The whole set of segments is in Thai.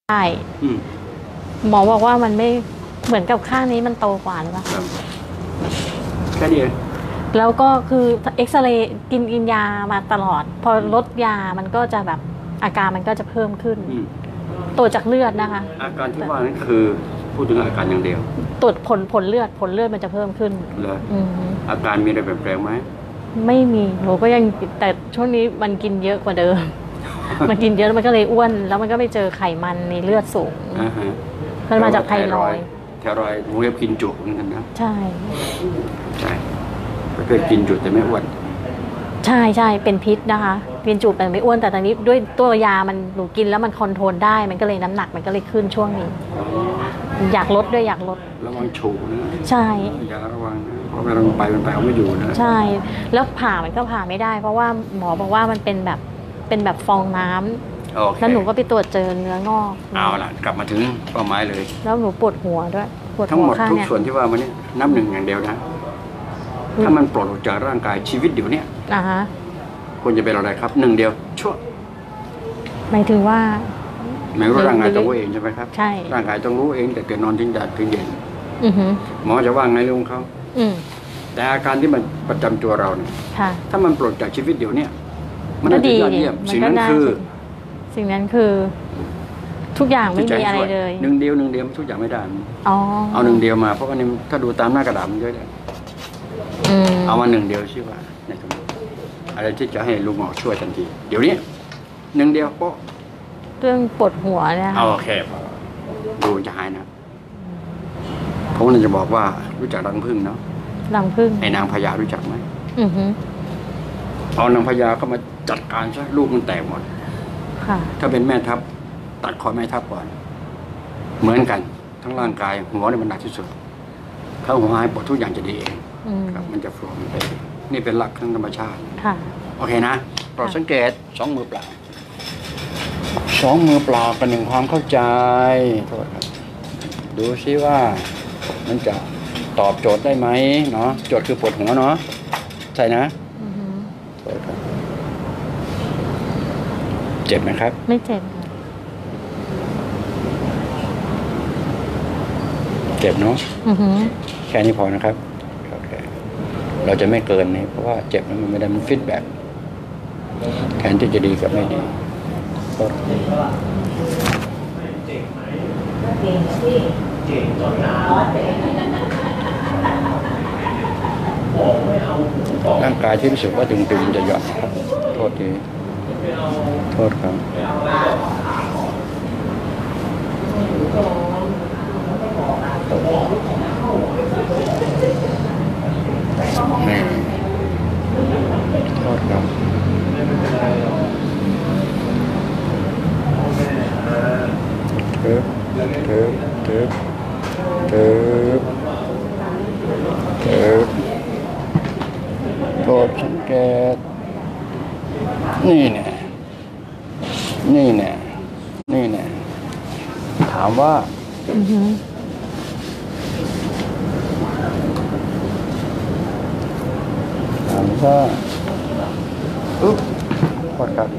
ใช่หมอบอกว่ามันไม่เหมือนกับข้างนี้มันโตกว่าหรือเปล่าแค่นี้แล้วก็คือเอ็กซเรย์กินยามาตลอดพอลดยามันก็จะแบบอาการมันก็จะเพิ่มขึ้นตรวจจากเลือดนะคะอาการที่ว่านั้นคือพูดถึงอาการอย่างเดียวตรวจผลเลือดมันจะเพิ่มขึ้นเลยอาการมีอะไรเปลี่ยนแปลงไหมไม่มีหนูก็ยังแต่ช่วงนี้มันกินเยอะกว่าเดิม มันกินเยอะมันก็เลยอ้วนแล้วมันก็ไปเจอไขมันในเลือดสูงมันมาจากไทรอยด์หนูเรียกกินจุเหมือนกันนะใช่ก็เคยกินจุแต่ไม่อ้วนใช่เป็นพิษนะคะกินจุแต่ไม่อ้วนแต่ตอนนี้ด้วยตัวยามันหนูกินแล้วมันคอนโทรลได้มันก็เลยน้ำหนักมันก็เลยขึ้นช่วงนี้อยากลดระวังฉูนะใช่อย่าระวังนะเพราะเวลามันไปเอาไม่อยู่นะใช่แล้วผ่ามันก็ผ่าไม่ได้เพราะว่าหมอบอกว่ามันเป็นแบบฟองน้ำแล้วหนูก็ไปตรวจเจอเนื้องอกเอาล่ะกลับมาถึงเป้าหมายเลยแล้วหนูปวดหัวด้วยปวดทั้งหมดทุกส่วนที่ว่ามันนี่นับหนึ่งอย่างเดียวนะถ้ามันปลดออกจากร่างกายชีวิตเดี๋ยวนี้ควรจะเป็นอะไรครับหนึ่งเดียวชั่วหมายถึงว่าหมายว่าร่างกายต้องรู้เองใช่ไหมครับใช่ร่างกายต้องรู้เองแต่แกนอนทิ้งยาทิ้งเย็นหมอจะว่าไงเรื่องเขาแต่อาการที่มันประจำตัวเราเนี่ยถ้ามันปลดจากชีวิตเดี๋ยวนี้มันก็ดีเยี่ยมสิ่งนั้นคือทุกอย่างไม่มีอะไรเลยหนึ่งเดียวทุกอย่างไม่ได้เอาหนึ่งเดียวมาเพราะว่านี่ถ้าดูตามหน้ากระดาษมันเยอะเลยเอามาหนึ่งเดียวชื่อว่าในตรงนี้อะไรที่จะให้ลุงหมอช่วยทันทีเดี๋ยวนี้หนึ่งเดียวก็เรื่องปวดหัวเนี่ยโอเคดูจะหายนะผมเลยจะบอกว่ารู้จักรังผึ้งเนาะรังผึ้งไอ้นางพญารู้จักไหมเอานางพญาเข้ามาจัดการซะลูกมันแตกหมดถ้าเป็นแม่ทัพตัดคอแม่ทัพก่อนเหมือนกันทั้งร่างกายหัวเนี่ยมันหนักที่สุดถ้าหัวหายปวดทุกอย่างจะดีเองครับมันจะโฟล์ไปนี่เป็นหลักทั้งธรรมชาติโอเคนะโปรดสังเกตสองมือเปล่ากันหนึ่งความเข้าใจโทษครับดูซิว่ามันจะตอบโจทย์ได้ไหมเนาะโจทย์คือปวดหัวเนาะใช่นะโทษครับเจ็บไหมครับไม่เจ็บเจ็บเนาะแค่นี้พอนะครับโอเคเราจะไม่เกินนี่เพราะว่าเจ็บมันไม่ได้มันฟีดแบ็กแทนที่จะดีกับไม่ดีร่างกายที่รู้สึกว่าตึงๆจะหย่อนครับโทษทีโทษครับนี่โทษครับเถิบโทษสังเกตนี่แน่ถามว่าโทษครับ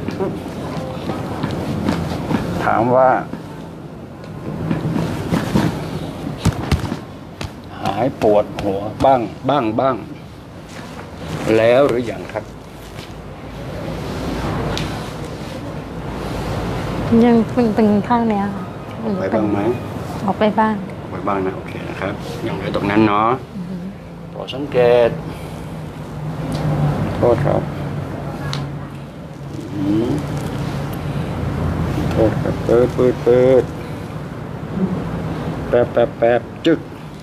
ถามว่าหายปวดหัวบ้างแล้วหรือยังครับยังเป็นข้างเนี้ยออกไปบ้างไหมออกไปบ้างนะโอเคนะครับยังเหลือตรงนั้นเนาะโปรดสังเกตโทษครับโทษครับเปิดแป๊บจึ๊ก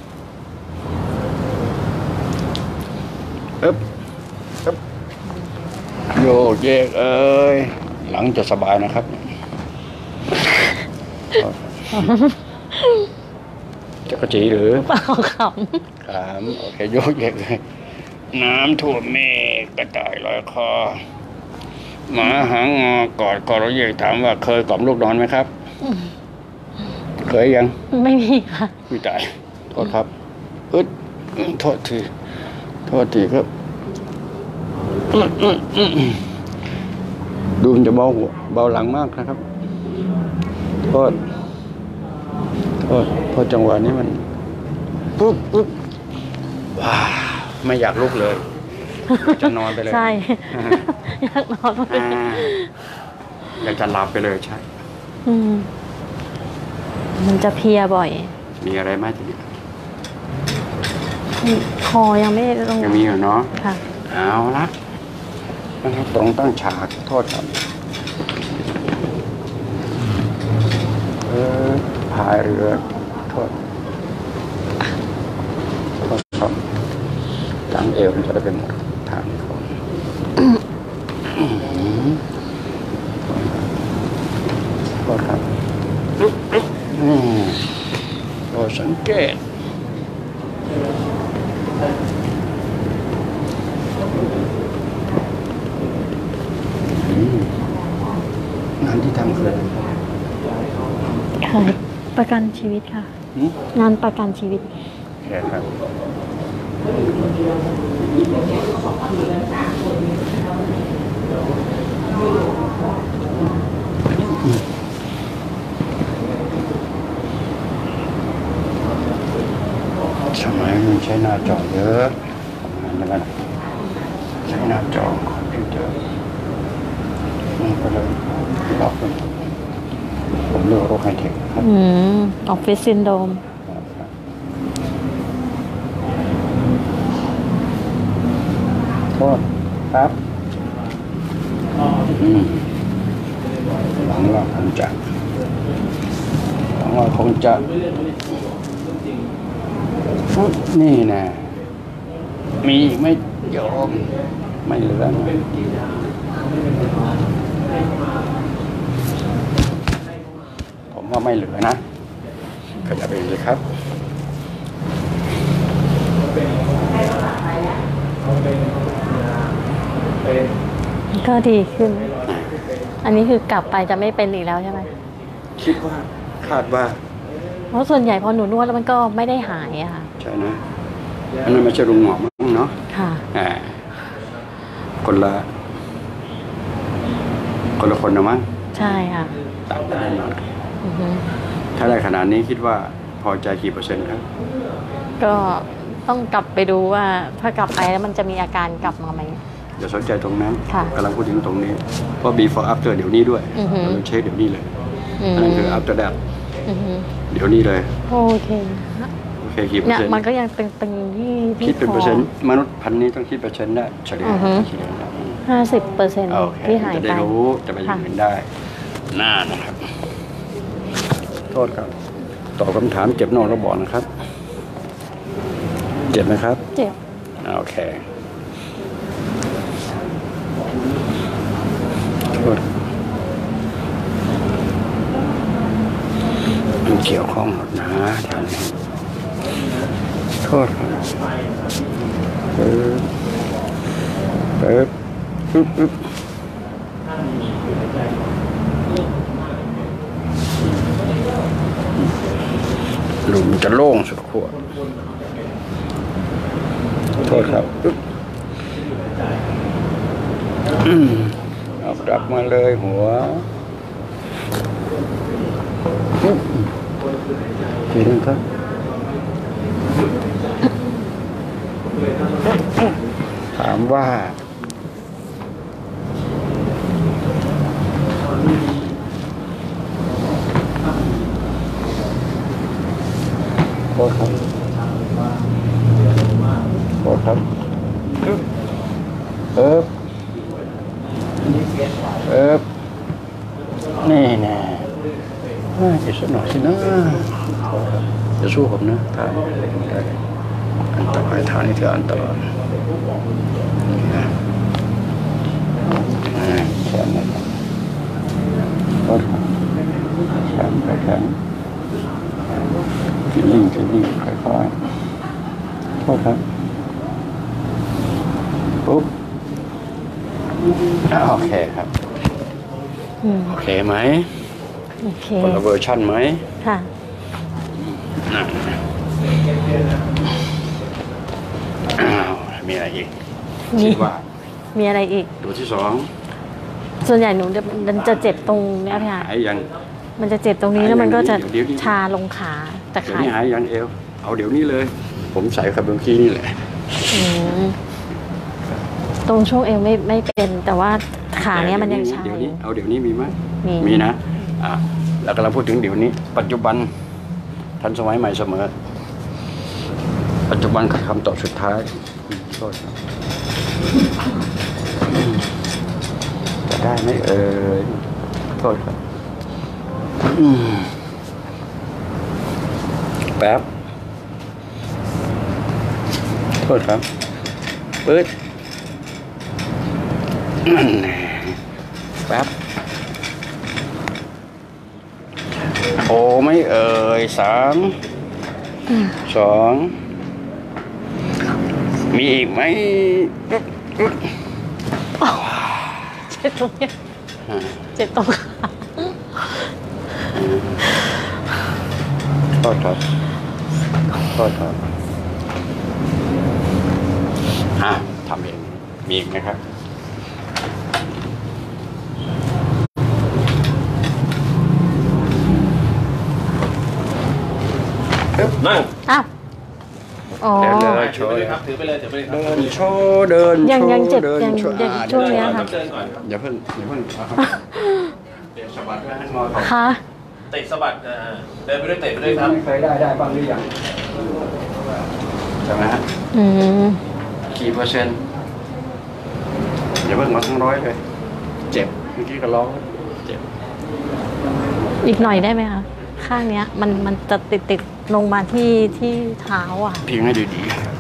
โยกเยกเอ้ยหลังจะสบายนะครับจะกระจีหรือเปล่าขำโอเคโยกเยกเลยน้ำท่วมเมฆกระต่ายลอยคอหมาหางงอกอดคอเราใหญ่ถามว่าเคยกล่อมลูกนอนไหมครับเคยยังไม่มีค่ะพี่ตายโทษครับโทษทีครับดูมันจะเบาหัวเบาหลังมากนะครับโทษพอจังหวะนี้มันปุ๊บว้าไม่อยากลุกเลยจะนอนไปเลยใช่ อยากนอนเลยอยากจะหลับไปเลยใช่มันจะเพลียบ่อย มีอะไรไหมทีนี้คอยังไม่ลงยังมีอยู่เนาะค่ะเอาละนะครับตรงตั้งฉากโทษครับพายเรือโทษครับหลังเอวมันจะได้เป็นหมดทางของโทษครับโปรดสังเกตงานที่ทำคืออะไรขายประกันชีวิตค่ะ งานประกันชีวิตแค่ครับสมัยมันใช้หน้าจอเยอะทำงานแล้วใช้หน้าจอคอมพิวเตอร์มันก็เลยล็อกมันผมเลือกโรคไฮเทคครับออฟฟิศซินโดรมโทษครับหวังว่าคงจะนี่นะมีอีกไม่ยอมไม่เหลือผมว่าไม่เหลือนะขยับเองเลยครับก็ดีขึ้น อันนี้คือกลับไปจะไม่เป็นอีกแล้วใช่ไหมคิดว่าคาดว่าเพราะส่วนใหญ่พอหนูนวดแล้วมันก็ไม่ได้หายอะค่ะใช่นะอันนั้นไม่ใช่ลุงหมอมั้งเนาะค่ะคนละคนนะมั้งใช่ค่ะต่างกันแน่นอนถ้าได้ขนาดนี้คิดว่าพอใจกี่เปอร์เซ็นต์ครับก็ต้องกลับไปดูว่าถ้ากลับไปแล้วมันจะมีอาการกลับมาไหมอย่าสนใจตรงนั้นกำลังพูดถึงตรงนี้เพราะ before after เดี๋ยวนี้ด้วยเราเช็คเดี๋ยวนี้เลยอันนั้นคือ after that เดี๋ยวนี้เลยโอเคกี่เปอร์เซ็นต์มันก็ยังเป็นที่คิดเป็นเปอร์เซ็นต์มนุษย์พันนี้ต้องคิดเปอร์เซ็นต์ได้เฉลี่ย 50%ที่หายไปจะได้รู้จะไปยืนได้น่านะครับโทษครับตอบคำถามเจ็บนอกระบอกนะครับเจ็บไหมครับเจ็บโอเคโทษมันเกี่ยวข้องหมดนะแถวนี้โทษครับหลุมจะโล่งสุดขั้วโทษครับเอากลับมาเลยหัวทีนึงครับถามว่าโทษครับนี่แน่อีกสักหน่อยสินะจะสู้ผมนะทางอันตรายทางนี้ถืออันตรายแขนนะครับโทษครับแขนฟิลลิ่งค่อยๆโทษครับปุ๊บโอเคครับโอเคไหมโอเคคนละเวอร์ชันไหมค่ะนั่นมีอะไรอีกคิดว่ามีอะไรอีกตัวที่สองส่วนใหญ่หนูจะเจ็บตรงนี้ค่ะหายยังมันจะเจ็บตรงนี้แล้วมันก็จะชาลงขาแต่เดี๋ยวขานี้หายยันเอวเอาเดี๋ยวนี้เลย ผมใส่คาร์บอนคีนี่แหละตรงช่วงเอวไม่เป็นแต่ว่าขาเนี้ยมันยังชาเดี๋ยวอนี้ยู่เอาเดี๋ยวนี้มีไหมมีนะแล้วกำลังพูดถึงเดี๋ยวนี้ ปัจจุบันทันสมัยใหม่เสมอ ปัจจุบันคือคำตอบสุดท้ายโทษครับจะได้ไหมโทษครับแป๊บโทษครับปื๊ดนั่นแน่แป๊บโอ้ไม่3 2มีอีกไหมเจ็บตรงเนี้ยเจ็บตรงขาโทษครับโทษครับทำเองมีอีกนะครับนั่งอ้าวอ๋อเดินเลยถือไปเลยครับถือไปเลยถือไปเลยครับเดินโชว์เดินยังเจ็บเดินยังโชว์ช่วงเนี้ยค่ะเดินก่อนครับอย่าเพิ่งเอาครับเดี๋ยวสะบัดไว้ให้งอค่ะเตะสะบัดเดินไปด้วยเตะไปด้วยครับไม่เคยได้บ้างหรือยังใช่ไหมฮะอืมกี่เปอร์เซ็นต์อย่าเพิ่งมาทั้งร้อยเลยเจ็บเมื่อกี้ก็ร้องเจ็บอีกหน่อยได้ไหมคะข้างเนี้ยมันจะติดลงมาที่เท้าอ่ะพิงให้ดี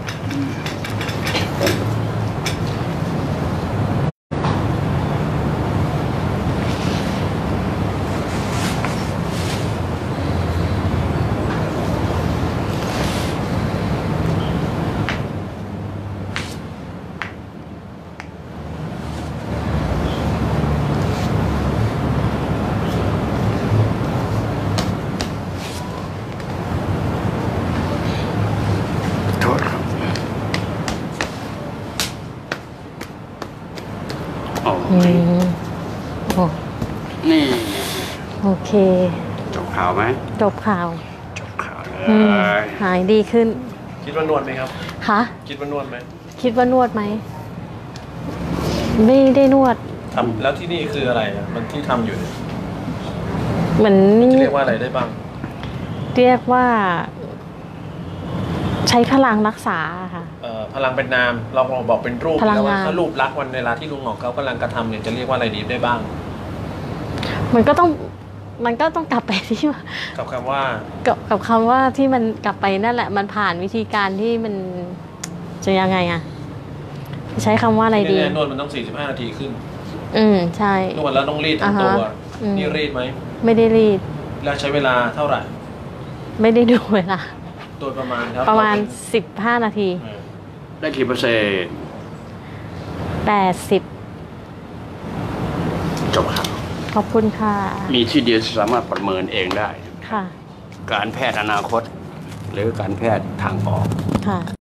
ๆโทษครับโอ้อืยมโอ้นี่โอเคจบข่าวไหมจบข่าวจบข่าวเลอืมยหายดีขึ้นคิดว่านวดไหมครับคะคิดว่านวดไหมคิดว่านวดไหม ไม่ได้นวดทำแล้วที่นี่คืออะไรอ่ะมันที่ทำอยู่เนี่ยเหมือนจะเรียกว่าอะไรได้บ้างเรียกว่า ใช้พลังรักษาค่ะพลังเป็นนามเราบอกเป็นรูปพลังแล้วว่างานถ้ารูปลักษณ์วันเวลาที่ลุงหงอกเขากำลังกระทำเนี่ยจะเรียกว่าอะไรดีได้บ้างมันก็ต้องกลับไปที่ว่ากับคำว่ากับคำว่าที่มันกลับไปนั่นแหละ มันผ่านวิธีการที่มันจะยังไงอะใช้คำว่าอะไรดีแน่ๆนวดมันต้อง45 นาทีขึ้นใช่นวดแล้วต้องรีดทั้งตัว นี่รีดไหมไม่ได้รีดแล้วใช้เวลาเท่าไหร่ไม่ได้ดูเวลาโดยประมาณครับประมาณ15 นาทีได้กี่เปอร์เซ็นต์ 80 จบข่าวขอบคุณค่ะมีที่เดียวสามารถประเมินเองได้ค่ะการแพทย์อนาคต หรือการแพทย์ทางออกค่ะ